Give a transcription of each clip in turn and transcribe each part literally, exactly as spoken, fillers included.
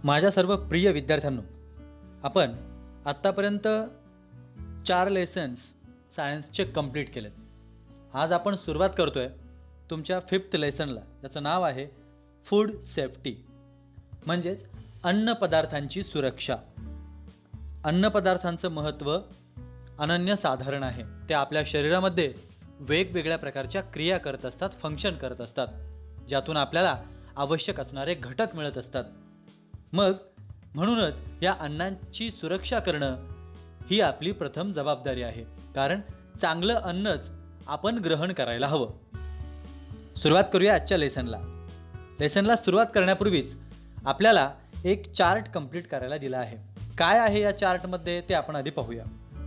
माझ्या सर्व प्रिय विद्यार्थ्यांनो, आपण आत्तापर्यंत चार लेसन्स सायन्सचे कंप्लीट केलेत. आज आपण सुरुवात करतोय तुमच्या फिफ्थ लेसनला, ज्याचं नाव आहे फूड सेफ्टी, म्हणजेच अन्न पदार्थांची सुरक्षा. अन्न पदार्थांचं महत्त्व अनन्यसाधारण आहे. ते आपल्या शरीरामध्ये वेगवेगळ्या प्रकारच्या क्रिया करत असतात, फंक्शन करत असतात, ज्यातून आपल्याला आवश्यक असणारे घटक मिळत असतात. मग म्हणूनच या अन्नाची सुरक्षा करणं ही आपली प्रथम जबाबदारी आहे, कारण चांगलं अन्नच आपण ग्रहण करायला हवं. सुरुवात करूया आजच्या लेसनला. लेसनला सुरुवात करण्यापूर्वीच आपल्याला एक चार्ट कंप्लीट करायला दिला आहे. काय आहे या चार्टमध्ये ते आपण आधी पाहूया.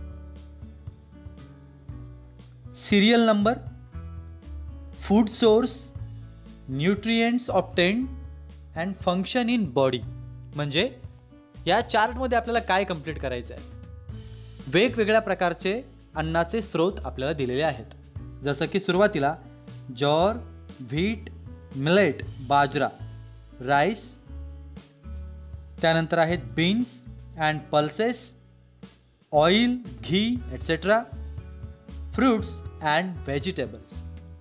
Serial number, food source, nutrients obtained and function in body. म्हणजे या चार्टमध्ये आपल्याला काय कंप्लीट करायचं आहे. वेगवेगळ्या प्रकारचे अन्नाचे स्रोत आपल्याला दिलेले आहेत. जसं की सुरुवातीला jowar, wheat, millet, bajra, rice, त्यानंतर आहेत beans and pulses, oil, ghee etcetera, fruits and vegetables.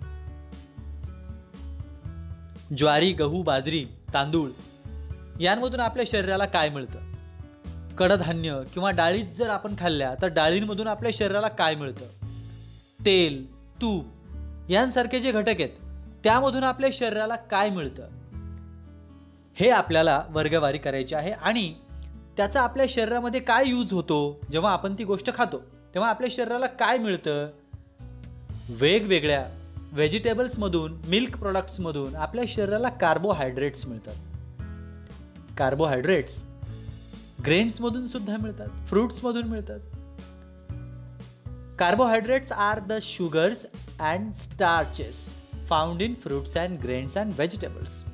ज्वारी, गहू, बाजरी, तांदूळ यांमधून आपल्या शरीराला काय मिळतं. कडधान्य किंवा डाळीत जर आपण खाल्ल्या तर डाळींमधून आपल्या शरीराला काय मिळतं. तेल, तूप यांसारखे जे घटक आहेत त्यामधून आपल्या शरीराला काय मिळतं, हे आपल्याला वर्गवारी करायची आहे. आणि त्याचा आपल्या शरीरामध्ये काय यूज होतो. जेव्हा आपण ती गोष्ट खातो तेव्हा आपल्या शरीराला काय मिळतं. वेगवेगळ्या व्हेजिटेबल्समधून, मिल्क प्रोडक्ट्समधून आपल्या शरीराला कार्बोहायड्रेट्स मिळतात. कार्बोहायड्रेट्स ग्रेन्समधून सुद्धा मिळतात, फ्रूट्समधून मिळतात. Carbohydrates are the sugars and starches found in fruits and grains and vegetables.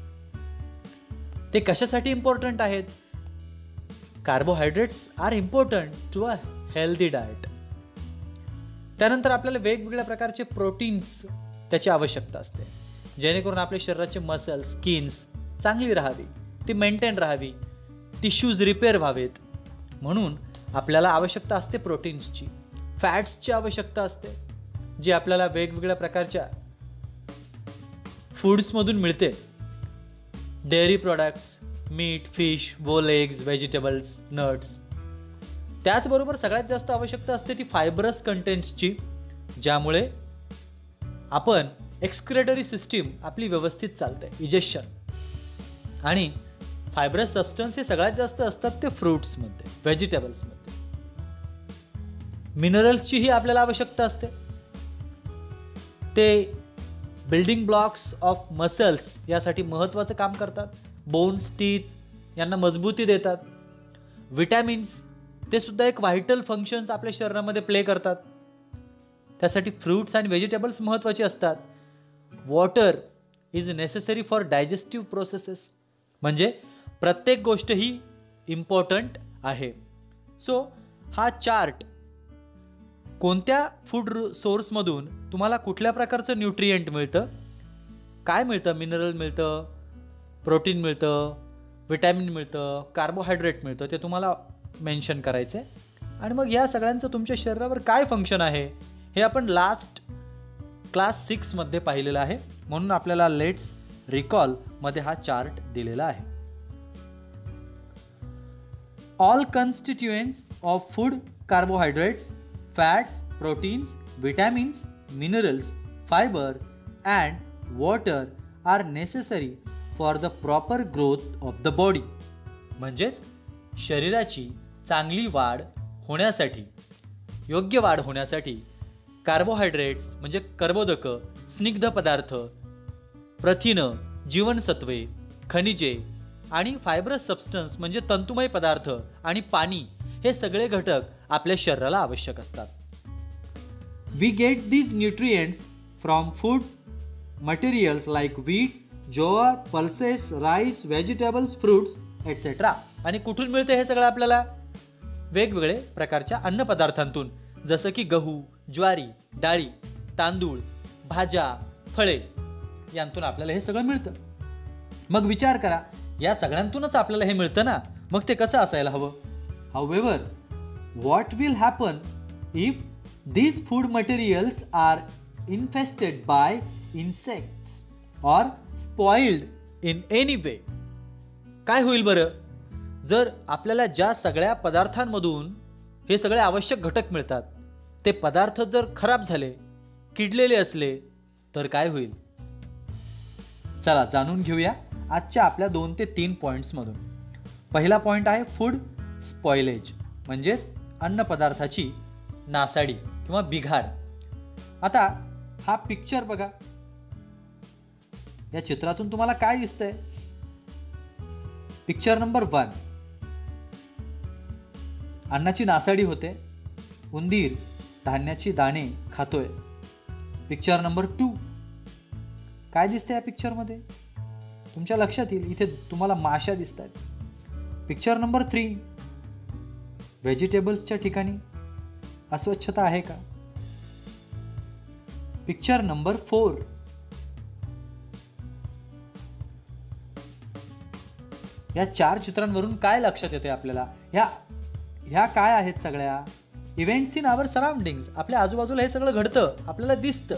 ते कशासाठी इम्पॉर्टंट आहेत. Carbohydrates are important to a healthy diet. त्यानंतर आपल्याला वेगवेगळ्या प्रकारचे प्रोटीन्स त्याची आवश्यकता असते, जेणेकरून आपल्या शरीराचे मसल्स, स्किन्स चांगली राहावी, ती मेंटेन राहावी, टिश्यूज रिपेअर व्हावेत. म्हणून आपल्याला आवश्यकता असते प्रोटीन्सची. फॅट्सची आवश्यकता असते, जी आपल्याला वेगवेगळ्या प्रकारच्या फूड्समधून मिळते. Dairy products, meat, fish, whole, eggs, vegetables, nuts. त्याचबरोबर सगळ्यात जास्त आवश्यकता असते ती फायबरस कंटेंट्सची, ज्यामुळे आपण एक्सक्रेटरी सिस्टीम आपली व्यवस्थित चालते, इजेक्शन. आणि फायबरस सबस्टन्स हे सगळ्यात जास्त असतात ते फ्रूट्समध्ये, व्हेजिटेबल्समध्ये. मिनरल्सचीही आपल्याला आवश्यकता असते. ते बिल्डिंग ब्लॉक्स ऑफ मसल्स यासाठी महत्त्वाचं काम करतात. बोन्स, टीथ यांना मजबूती देतात. विटॅमिन्स ते सुद्धा एक व्हायटल फंक्शन्स आपल्या शरीरामध्ये प्ले करतात. त्यासाठी फ्रूट्स आणि व्हेजिटेबल्स महत्त्वाचे असतात. Water is necessary for digestive processes. म्हणजे प्रत्येक गोष्ट ही इम्पॉर्टंट आहे. सो हा चार्ट कोणत्या फूड सोर्समधून तुम्हाला कुठल्या प्रकारचं न्यूट्रिएंट मिळतं, काय मिळतं, मिनरल मिळतं, प्रोटीन मिळतं, विटॅमिन मिळतं, कार्बोहायड्रेट मिळतं, ते तुम्हाला मेन्शन करायचं आहे. आणि मग या सगळ्यांचं तुमच्या शरीरावर काय फंक्शन आहे हे आपण लास्ट क्लास सिक्समध्ये पाहिलेलं आहे. म्हणून आपल्याला लेट्स रिकॉलमध्ये हा चार्ट दिलेला आहे. All constituents of food, carbohydrates, fats, proteins, vitamins, minerals, fibre and water are necessary for the proper growth of the body. म्हणजेच शरीराची चांगली वाढ होण्यासाठी, योग्य वाढ होण्यासाठी कार्बोहायड्रेट्स म्हणजे कर्बोदकं, स्निग्ध पदार्थ, प्रथिनं, जीवनसत्वे, खनिजे आणि फायबरस सबस्टन्स म्हणजे तंतुमय पदार्थ आणि पाणी हे सगळे घटक आपल्या शरीराला आवश्यक असतात. We get these nutrients from food materials like wheat, jowar, pulses, rice, vegetables, fruits etcetera. आणि कुठून मिळते हे सगळं आपल्याला. वेगवेगळे प्रकारच्या अन्नपदार्थांतून, जसं की गहू, ज्वारी, डाळी, तांदूळ, भाज्या, फळे यांतून आपल्याला हे सगळं मिळतं. मग विचार करा या सगळ्यांतूनच आपल्याला हे मिळतं ना, मग ते कसं असायला हवं? However, what will happen if these food materials are infested by insects or spoiled in any way? काय होईल बरं जर आपल्याला ज्या सगळ्या पदार्थांमधून हे सगळे आवश्यक घटक मिळतात ते पदार्थ जर खराब झाले, किडलेले असले तर काय होईल? चला जाणून घेऊया आजच्या आपल्या दोन ते तीन पॉइंट्समधून. पहिला पॉइंट आहे फूड स्पॉइलेज, म्हणजेच अन्न पदार्थाची नासाडी किंवा बिघाड. आता हा पिक्चर बघा, या चित्रातून तुम्हाला काय दिसतंय? पिक्चर नंबर वन, अन्नाची नासाडी होते, उंदीर धान्याची दाणे खातोय. पिक्चर नंबर टू, काय दिसतंय या पिक्चरमध्ये? तुमच्या लक्षात येईल, इथे तुम्हाला माशा दिसत आहेत. पिक्चर नंबर थ्री, व्हेजिटेबल्सच्या ठिकाणी अस्वच्छता आहे का? पिक्चर नंबर फोर, या चार चित्रांवरून काय लक्षात येते आपल्याला? ह्या ह्या काय आहेत? सगळ्या इव्हेंट्स इन आवर सराउंडिंग्स. आपल्या आजूबाजूला हे सगळं घडतं, आपल्याला दिसतं.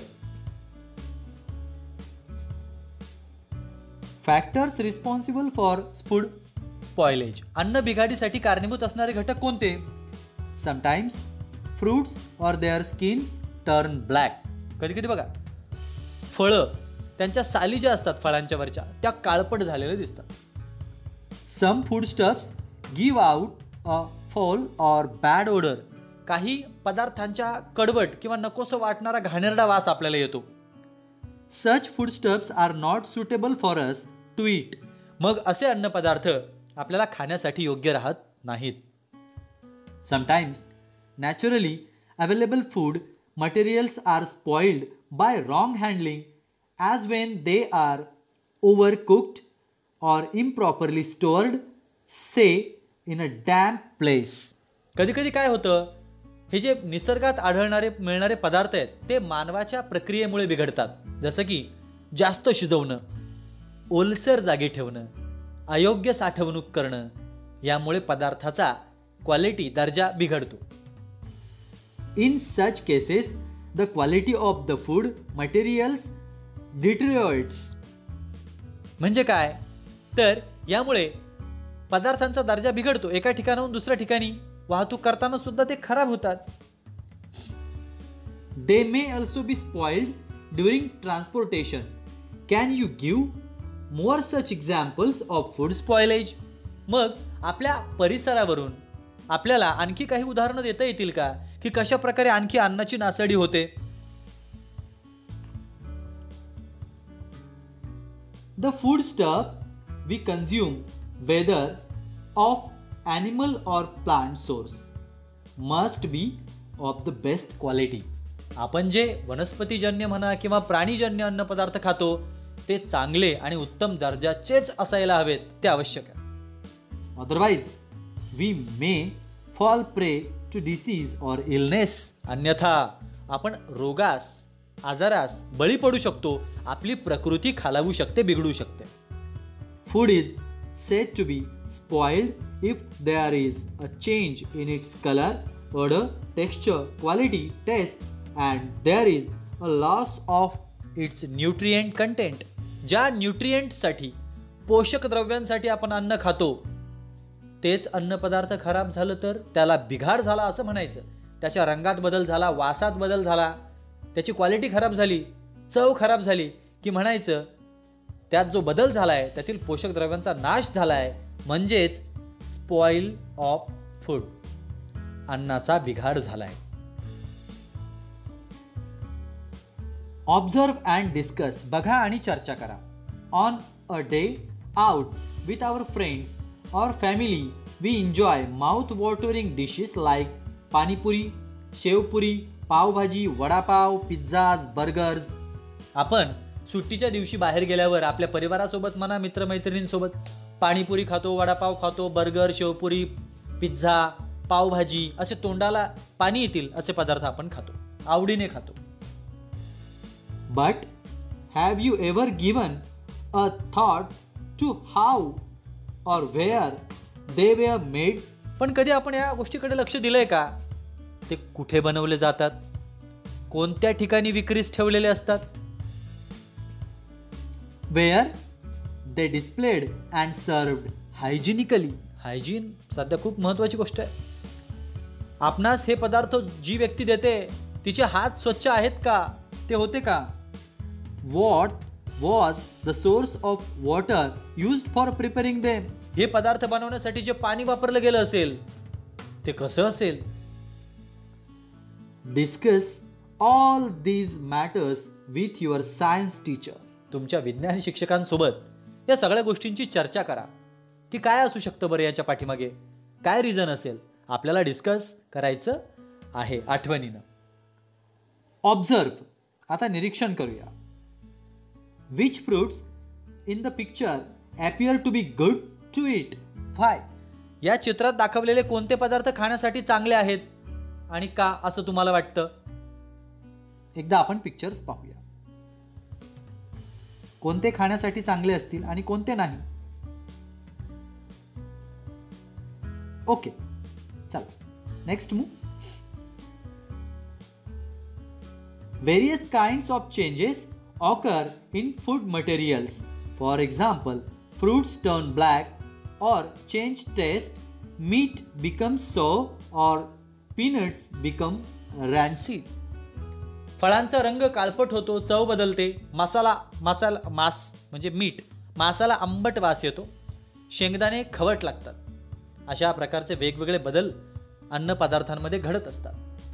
Factors responsible for food spoilage. अन्न बिघाडीसाठी कारणीभूत असणारे घटक कोणते? समटाइम्स फ्रूट्स और देअर स्किन्स टर्न ब्लॅक. कधी कधी बघा फळं, त्यांच्या साली ज्या असतात फळांच्या वरच्या, त्या काळपट झालेल्या दिसतात. Some food stuffs give out a foul और बॅड ओडर. काही पदार्थांच्या कडवट किंवा नकोसं वाटणारा घाणेरडा वास आपल्याला येतो. Such food stuffs are not suitable for us to eat. मग असे अन्न पदार्थ आपल्याला खाण्यासाठी योग्य राहत नाहीत. Sometimes naturally available food materials are spoiled by wrong handling, as when they are overcooked or improperly stored, say in a damp place. कधी कधी काय होतं, हे जे निसर्गात आढळणारे मिळणारे पदार्थ आहेत ते मानवाच्या प्रक्रियेमुळे बिघडतात. जसं की जास्त शिजवणं, ओलसर जागी ठेवणं, अयोग्य साठवणूक करणं, यामुळे पदार्थाचा क्वालिटी दर्जा बिघडतो. In such cases, the quality of the food materials deteriorates. म्हणजे काय तर यामुळे पदार्थांचा दर्जा बिघडतो. एका ठिकाणाहून दुसऱ्या ठिकाणी वाहतूक करताना सुद्धा ते खराब होतात. They may also be spoiled during transportation. Can you give more such examples of food spoilage? मग आपल्या परिसरावरून आपल्याला आणखी काही उदाहरणं देता येतील का की कशा प्रकारे आणखी अन्नाची नासाडी होते? The food stuff we consume, whether of animal or plant source, must be of the best quality. आपण जे वनस्पतीजन्य म्हणा किंवा प्राणीजन्य अन्न पदार्थ खातो ते चांगले आणि उत्तम दर्जाचेच असायला हवेत, ते आवश्यक आहे. Otherwise, we may fall prey to disease or illness. अन्यथा आपण रोगास, आजारास बळी पडू शकतो. आपली प्रकृती खालावू शकते, बिघडू शकते. Food is said to be spoiled if there is a change in its color, odor, texture, quality, taste, and there is a loss of its nutrient content. ज्या न्यूट्रिएंटसाठी, पोषक द्रव्यांसाठी आपण अन्न खातो तेच अन्न पदार्थ खराब झालं तर त्याला बिघाड झाला असं म्हणायचं. त्याच्या रंगात बदल झाला, वासात बदल झाला, त्याची क्वालिटी खराब झाली, चव खराब झाली की म्हणायचं त्यात जो बदल झालाय त्यातील पोषक द्रव्यांचा नाश झालाय, म्हणजेच स्पॉइल ऑफ फूड, अन्नाचा बिघाड झालाय. Observe and discuss. बघा आणि चर्चा करा. On a day out with our friends or family, we enjoy mouth-watering dishes like panipuri, shevpuri, pav bhaji, vada pav, pizzas, burgers. आपण सुट्टीच्या दिवशी बाहेर गेल्यावर आपल्या परिवारासोबत म्हणा, मित्रमैत्रिणींसोबत पाणीपुरी खातो, वडापाव खातो, बर्गर, शेवपुरी, पिझ्झा, पावभाजी असे तोंडाला पाणी येतील असे पदार्थ आपण खातो, आवडीने खातो. But have you ever given a thought to how or where they were made. पण कधी आपण या गोष्टीकडे लक्ष दिलंय का? ते कुठे बनवले जातात, कोणत्या ठिकाणी विक्रीस ठेवलेले असतात? Where they displayed and served hygienically. Hygiene सध्या खूप महत्त्वाची गोष्ट आहे. आपणास हे पदार्थ जी व्यक्ती देते तिचे हात स्वच्छ आहेत का, ते होते का? What was the source of water used for preparing them. हे पदार्थ बनवण्यासाठी जे पाणी वापरलं गेलं असेल ते कसं असेल? Discuss all these matters with your science teacher. तुमच्या विज्ञान शिक्षकांसोबत या सगळ्या गोष्टींची चर्चा करा की काय असू शकतं बरं याच्या पाठीमागे, काय रिझन असेल, आपल्याला डिस्कस करायचं आहे आठवणीनं. ऑब्झर्व, आता निरीक्षण करूया. Which fruits in the picture appear to be good to eat. Why? या चित्रात दाखवलेले कोणते पदार्थ खाण्यासाठी चांगले आहेत आणि का असं तुम्हाला वाटतं? एकदा आपण पिक्चर्स पाहूया. कोणते खाण्यासाठी चांगले असतील आणि कोणते नाही. ओके, चला next move. Various kinds of changes occur in food materials. For example, fruits turn black or change taste, meat becomes sour or peanuts become rancid. फळांचा रंग काळपट होतो, चव बदलते, मसाला मसाला मास म्हणजे मीठ मासाला आंबट वास येतो, शेंगदाणे खवट लागतात. अशा प्रकारचे वेगवेगळे बदल अन्न पदार्थांमध्ये घडत असतात.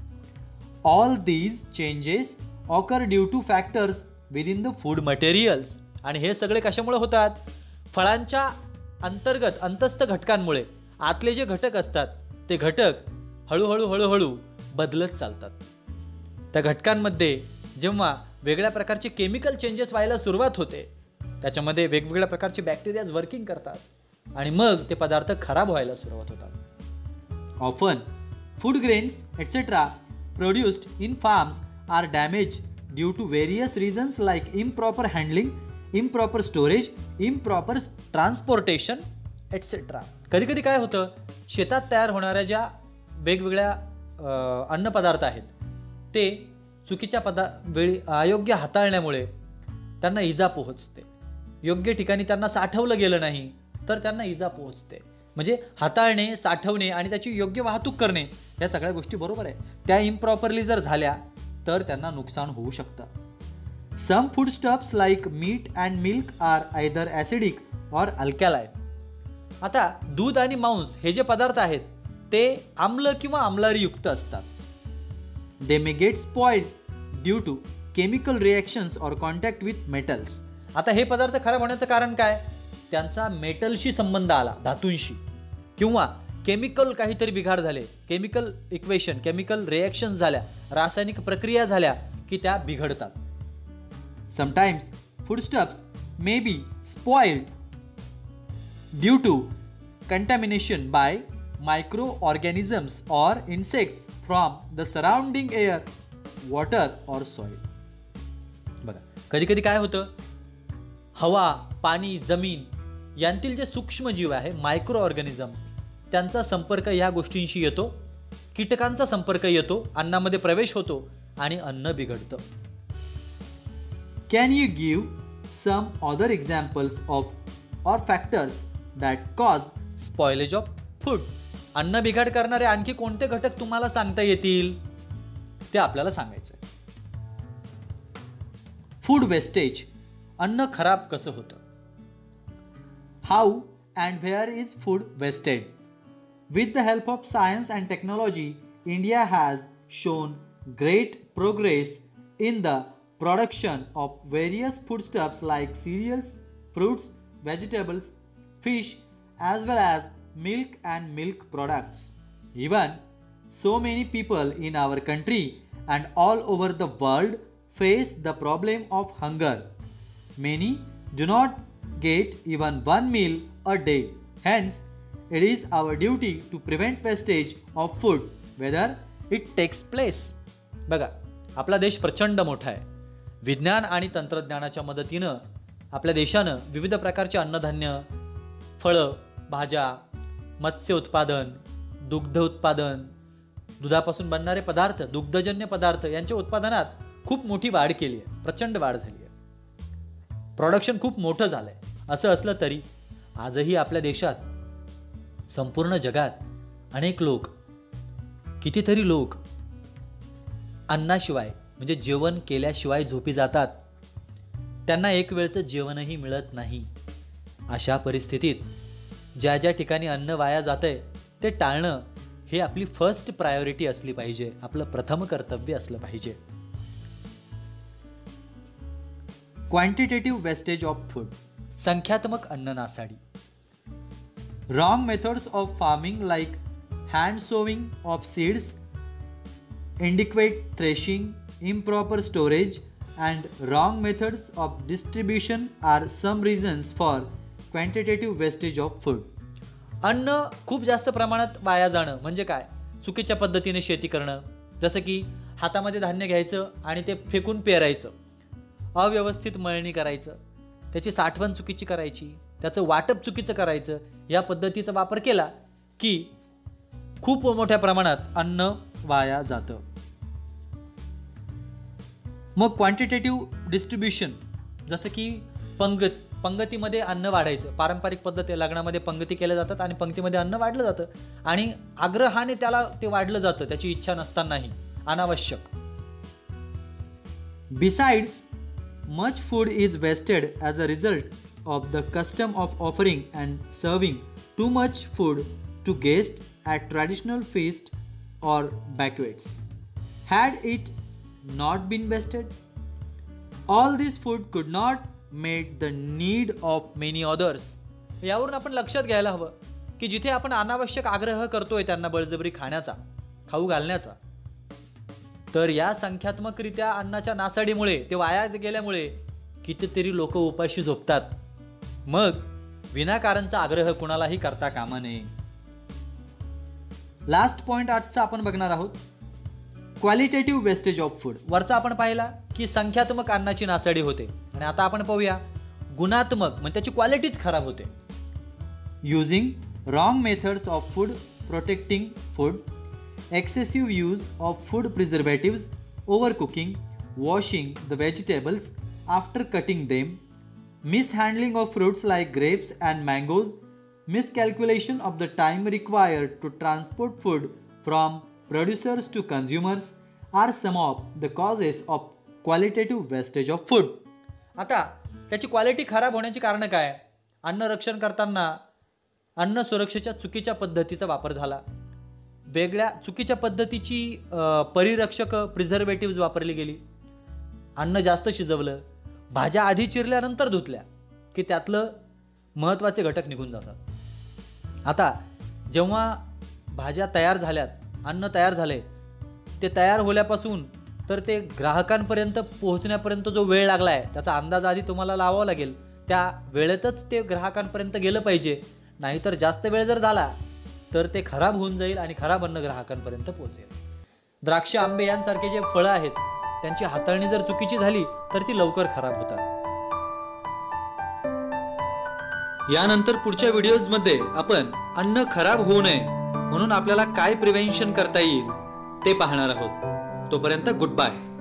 All these changes occur due to factors within the food materials. आणि हे सगळे कशामुळे होतात? फळांच्या अंतर्गत अंतस्थ घटकांमुळे. आतले जे घटक असतात ते घटक हळूहळू हळूहळू बदलत चालतात. त्या घटकांमध्ये जेव्हा वेगळ्या प्रकारचे केमिकल चेंजेस व्हायला सुरुवात होते, त्याच्यामध्ये वेगवेगळ्या प्रकारचे बॅक्टेरियाज वर्किंग करतात आणि मग ते पदार्थ खराब व्हायला सुरुवात होतात. Often food grains etcetera produced in farms are damaged due to various reasons like improper handling, improper storage, improper transportation, et cetera. कधी कधी काय होतं, शेतात तयार होणाऱ्या ज्या वेगवेगळ्या अन्न पदार्थ आहेत ते चुकीच्या पदा वेळी अयोग्य हाताळण्यामुळे त्यांना इजा पोहोचते. योग्य ठिकाणी त्यांना साठवलं गेलं नाही तर त्यांना इजा पोहोचते. म्हणजे हाताळणे, साठवणे आणि त्याची योग्य वाहतूक करणे या सगळ्या गोष्टी बरोबर आहे, त्या इम्प्रॉपरली जर झाल्या तर त्यांना नुकसान होऊ शकतं. Some food stuffs like meat and milk are either acidic or alkaline. आता दूध आणि मांस हे जे पदार्थ आहेत ते आम्ल किंवा आम्लारीयुक्त असतात. They may get spoiled due to chemical reactions or contact with metals. आता हे पदार्थ खराब होण्याचं कारण काय? त्यांचा मेटलशी संबंध आला, धातूंशी, किंवा केमिकल काहीतरी बिघाड झाले, केमिकल इक्वेशन केमिकल रिॲक्शन्स झाल्या, रासायनिक प्रक्रिया झाल्या की त्या बिघडतात. Sometimes foodstuffs may be spoiled due to contamination by micro organisms or insects from the surrounding air, water or soil. बघा, कधी कधी काय होतं, हवा, पाणी, जमीन यांतील जे सूक्ष्मजीव आहे मायक्रो ऑर्गॅनिझम्स त्यांचा संपर्क या गोष्टींशी येतो, कीटकांचा संपर्क येतो, अन्नामध्ये प्रवेश होतो आणि अन्न बिघडतं. Can you give some other examples of or factors that cause spoilage of food. अन्न बिघाड करणारे आणखी कोणते घटक तुम्हाला सांगता येतील ते आपल्याला सांगायचं आहे. फूड वेस्टेज, अन्न खराब कसं होतं. How and where is food wasted. With the help of science and technology, India has shown great progress in the production of various foodstuffs like cereals, fruits, vegetables, fish, as well as milk and milk products. Even so, many people in our country and all over the world face the problem of hunger. Many do not get even one meal a day. Hence, it is our duty to prevent wastage of food, whether it takes place. बघा, आपला देश प्रचंड मोठा आहे. विज्ञान आणि तंत्रज्ञानाच्या मदतीनं आपल्या देशानं विविध प्रकारचे अन्नधान्य, फळं, भाज्या, मत्स्य उत्पादन, दुग्ध उत्पादन, दुधापासून बनणारे पदार्थ, दुग्धजन्य पदार्थ यांच्या उत्पादनात खूप मोठी वाढ केली आहे, प्रचंड वाढ झाली आहे, प्रोडक्शन खूप मोठं झालंय. असं असलं तरी आजही आपल्या देशात, संपूर्ण जगात अनेक लोक, कितीतरी लोक अन्नाशिवाय म्हणजे जेवण केल्याशिवाय झोपी जातात. त्यांना एक वेळचं जेवणही मिळत नाही. अशा परिस्थितीत ज्या ज्या ठिकाणी अन्न वाया जातंय ते टाळणं हे आपली फर्स्ट प्रायोरिटी असली पाहिजे, आपलं प्रथम कर्तव्य असलं पाहिजे. क्वांटिटेटिव्ह वेस्टेज ऑफ फूड, संख्यात्मक अन्न नासाडी. Wrong methods of farming like hand sowing of seeds, inadequate threshing, improper storage and wrong methods of distribution are some reasons for quantitative wastage of food. अन्न खूप जास्त प्रमाणात वाया जाणं म्हणजे काय? चुकीच्या पद्धतीने शेती करणं, जसं की हातामध्ये धान्य घ्यायचं आणि ते फेकून पेरायचं, अव्यवस्थित मळणी करायचं, त्याची साठवण चुकीची करायची, त्याचं वाटप चुकीचं करायचं, या पद्धतीचा वापर केला की खूप मोठ्या प्रमाणात अन्न वाया जातं. मग क्वांटिटेटिव्ह डिस्ट्रीब्युशन, जसं की पंगत पंगतीमध्ये अन्न वाढायचं. पारंपरिक पद्धत आहे, लग्नामध्ये पंगती केल्या जातात आणि पंक्तीमध्ये अन्न वाढलं जातं आणि आग्रहाने त्याला ते वाढलं जातं, त्याची इच्छा नसतानाही, अनावश्यक. Besides much food is wasted as a result of the custom of offering and serving too much food to guest at traditional feast or banquets. Had it not been wasted, all this food could not meet the need of many others. यावरून आपण लक्षात घ्यायला हवं की जिथे आपण अनावश्यक आग्रह करतोय त्यांना बळजबरी खाण्याचा, खाऊ घालण्याचा, तर या संख्यात्मकरित्या अन्नाच्या नासाडीमुळे, ते वाया गेल्यामुळे कितीतरी लोक उपाशी झोपतात. मग विनाकारणचा आग्रह कुणालाही करता कामा नये. लास्ट पॉइंट आठचा आपण बघणार आहोत, क्वालिटेटिव्ह वेस्टेज ऑफ फूड. वरचा आपण पाहिला की संख्यात्मक अन्नाची नासाडी होते आणि आता आपण पाहूया गुणात्मक, म्हणजे त्याची क्वालिटीच खराब होते. Using wrong methods of food protecting food, excessive use of food preservatives, over cooking, washing the vegetables after cutting them, mishandling of fruits like grapes and mangoes, miscalculation of the time required to transport food from producers to consumers are some of the causes of qualitative wastage of food. आता त्याची quality खराब होण्याची कारणं काय? अन्न रक्षण करताना अन्न सुरक्षेच्या चुकीच्या पद्धतीचा वापर झाला, वेगळ्या चुकीच्या पद्धतीची परिरक्षक प्रिझर्वेटिव्ज वापरली गेली, अन्न जास्त शिजवलं, भाज्या आधी चिरल्यानंतर धुतल्या की त्यातलं महत्त्वाचे घटक निघून जातात. आता जेव्हा भाज्या तयार झाल्यात, अन्न तयार झाले, ते तयार होल्यापासून तर ते ग्राहकांपर्यंत पोहोचण्यापर्यंत जो वेळ लागला आहे त्याचा अंदाज आधी तुम्हाला लावावा लागेल. त्या वेळेतच ते ग्राहकांपर्यंत गेलं पाहिजे, नाहीतर जास्त वेळ जर झाला तर ते खराब होऊन जाईल आणि खराब अन्न ग्राहकांपर्यंत पोहोचेल. द्राक्ष, आंबे यांसारखे जे फळं आहेत त्यांची हाताळणी जर चुकीची झाली तर ती लवकर खराब होतात. यानंतर पुढच्या व्हिडिओजमध्ये आपण अन्न खराब होऊ नये म्हणून आपल्याला काय प्रिव्हेन्शन करता येईल ते पाहणार आहोत. तोपर्यंत गुड बाय.